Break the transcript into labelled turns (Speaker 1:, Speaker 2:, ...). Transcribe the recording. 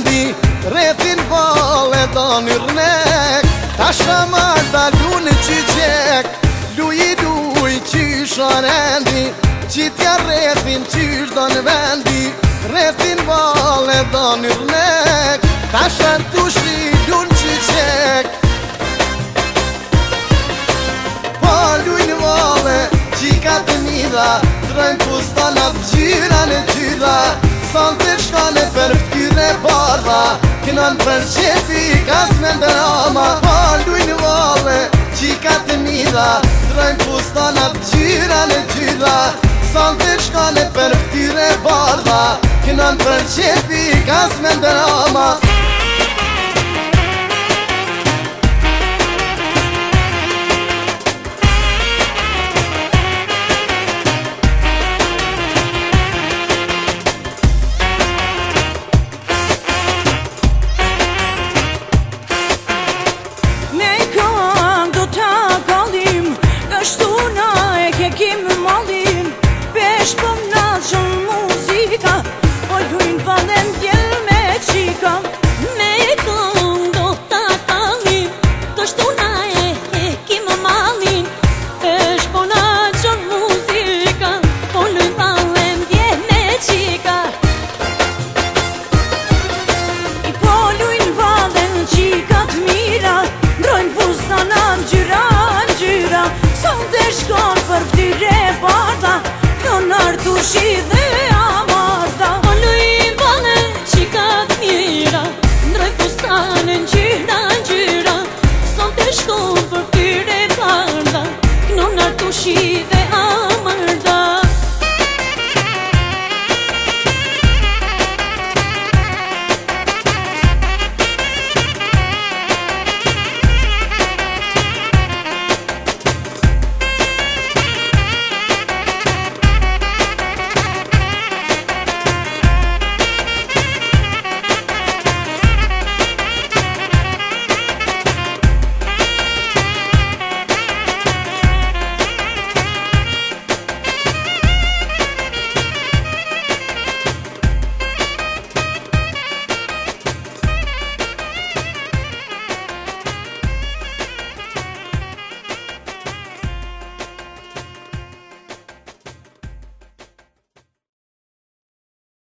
Speaker 1: vendi Rethin vale do një rnek Ta shamar da lune qyqek Luj qysha rendi Qitja rethin qysh do në vendi Rethin vale do një rnek Ta shan tushri lune qyqek Pa luj në vale Qika të mida Drojnë pustanat gjyra në gjyra Son të shkone për ftyre bardha Kënon për qefi kas me ndërama Pa luj në vale Qika të mida Drojnë pustanat gjyra në gjyra Son të shkone për ftyre bardha Kënon për qefi kas me ndërama
Speaker 2: Shkon për ftyre bata Kjo nërtu shi dhe